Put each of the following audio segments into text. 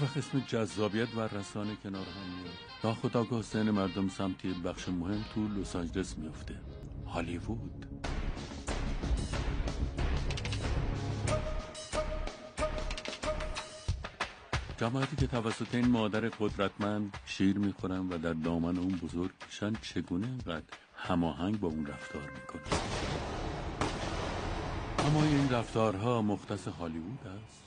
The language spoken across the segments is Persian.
وقت اسم جذابیت و رسانه کنار هم میاد، ناخودآگاه ذهن مردم سمتی بخش مهم تو لس آنجلس میفته، هالیوود. جماعتی که توسط این مادر قدرتمند شیر میخورن و در دامن اون بزرگ میشن چگونه اینقدر هماهنگ با اون رفتار میکنن؟ اما این رفتارها مختص هالیوود است؟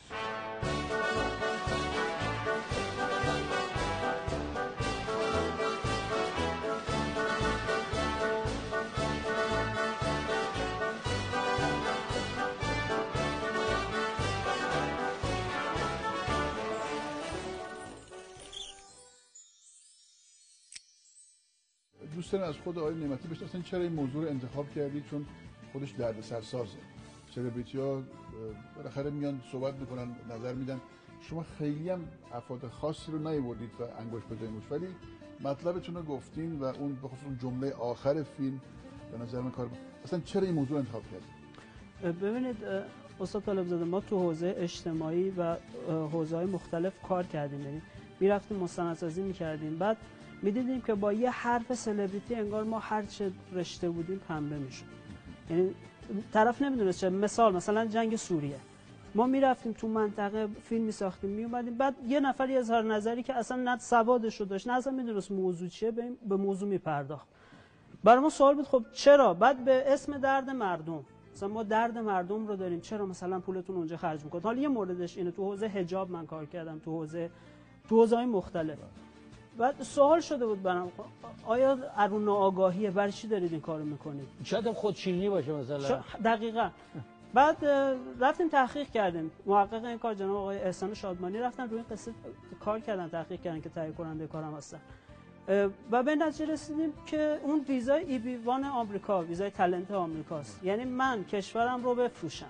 دوست دارم از خود آقای نعمتی بشناسن چرا این موضوع رو انتخاب کردید، چون خودش دردسرسازه. سلبریتی‌ها بالاخره میان صحبت میکنن، نظر میدن. شما خیلی هم افراد خاصی رو نیاوردید و انگشت به جای موش، ولی مطلبتون رو گفتین و اون بخصوص اون جمله آخر فیلم به نظر من کار اصلا چرا این موضوع انتخاب کردید؟ ببینید استاد طالب زاده، ما تو حوزه اجتماعی و حوزه‌های مختلف کار کردیم، یعنی میرفتیم مستندسازی میکردیم، بعد میدیدیم که با یه حرف سلبریتی انگار ما هر چه رشته بودیم پنبه میشد. یعنی طرف نمیدونست چه. مثلا جنگ سوریه، ما میرفتیم تو منطقه فیلم میساختیم میومدیم، بعد یه نفری اظهار نظری که اصلا نه سوادش رو داشت نه اصلا میدونست موضوع چیه به موضوع میپرداخت. برای ما سوال بود خب چرا؟ بعد به اسم درد مردم، مثلا ما درد مردم رو داریم، چرا مثلا پولتون اونجا خرج میکنید؟ حالا یه موردش اینه، تو حوزه حجاب من کار کردم، تو حوزه‌های مختلف. بعد سوال شده بود برام آیا ارون آگاهیه، برای چی دارید این کارو میکنید؟ شاید خودشیرینی باشه مثلا. دقیقاً. بعد رفتیم تحقیق کردیم، محقق این کار جناب آقای احسان شادمانی رفتن روی این قصه کار کردن، تحقیق کردن که تهیه کننده کارم هستن و به نتیجه رسیدیم که اون ویزای EB1 آمریکا، ویزای تالنت آمریکاست. یعنی من کشورم رو بفروشم،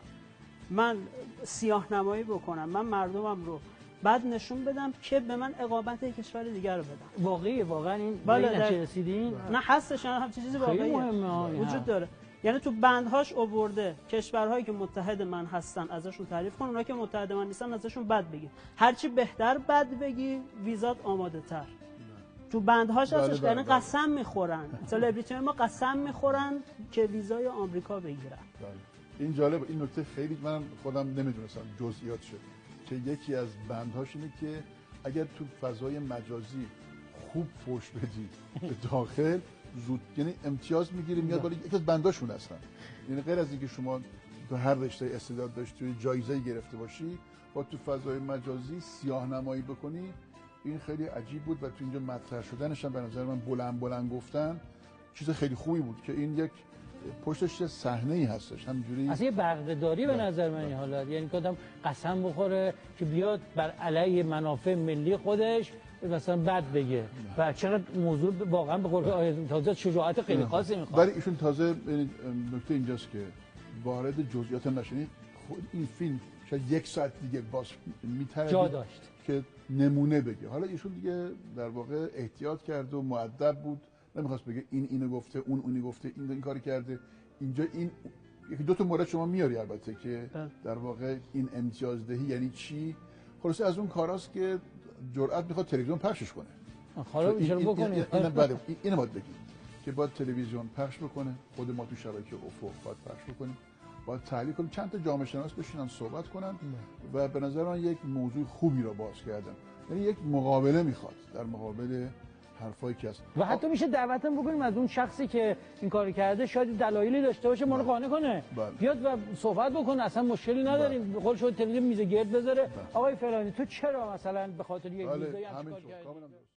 من سیاه‌نمایی بکنم، من مردمم رو بعد نشون بدم که به من اقامت کشور دیگر رو بدم. واقعا این بله رسیدین؟ نه هستش، نه همچین چیزی واقعیه وجود داره. یعنی تو بندهاش آورده کشورهایی که متحد من هستن ازشون تعریف کن، اونایی که متحد من نیستن ازشون بد بگی، هرچی بهتر بد بگی ویزات آماده تر. تو بندهاش هستش. یعنی قسم میخورن، سلبریتی ما قسم میخورن که ویزای آمریکا بگیرن. این جالب، این نکته خیلی من خودم نمیدونستم جزئیاتش، که یکی از بندهاش اینه که اگر تو فضای مجازی خوب فوش بدی به داخل زود، یعنی امتیاز میگیری میاد بالا. یکی از بنداشون هستن. یعنی غیر از اینکه شما تو هر رشته استعداد داشتی جایزه گرفته باشی، با تو فضای مجازی سیاه‌نمایی بکنی، این خیلی عجیب بود و تو اینجا مطرح شدنش هم به نظر من بلند گفتن چیز خیلی خوبی بود که این یک پشتش صحنه‌ای هستش همینجوری. اصلا یه برده‌داری به نظر من این حالت، یعنی که آدم قسم بخوره که بیاد بر علیه منافع ملی خودش مثلا بد بگه و چقدر موضوع واقعا به قول آیه تازه شجاعت خیلی خاصی میخواد. ولی ایشون تازه نکته اینجاست که وارد جزئیات نشدید. خود این فیلم شاید یک ساعت دیگه باز میتونه جا داشت که نمونه بگه. حالا ایشون دیگه در واقع احتیاط کرد و مؤدب بود، نمیخواست بگه این اینو گفته اونی گفته این کاری کرده. اینجا این یکی دو تا مورد شما میاری البته که در واقع این امتیازدهی یعنی چی. خلاصه از اون کاراست که جرأت میخواد تلویزیون پخشش کنه. حالا میشه بکنه. اینو باید بگیم که باید تلویزیون پخش بکنه، خود ما تو شبکه افق باید پخش بکنیم، باید تحلیل کنیم، چند تا جامعه شناس بشینن صحبت کنن و به نظر من یک موضوع خوبی رو باز کردن. یعنی یک مقابله میخواد در مقابل حرفایی که هست و حتی میشه دعوتم بکنیم از اون شخصی که این کارو کرده، شاید دلایلی داشته باشه ما رو قانع کنه، بیاد و صحبت بکنه، اصلا مشکلی نداریم. به قول شما تلویزیون میز گرد بذاره، آقای فلانی تو چرا مثلا به خاطر یک ویزای همین کار کردی؟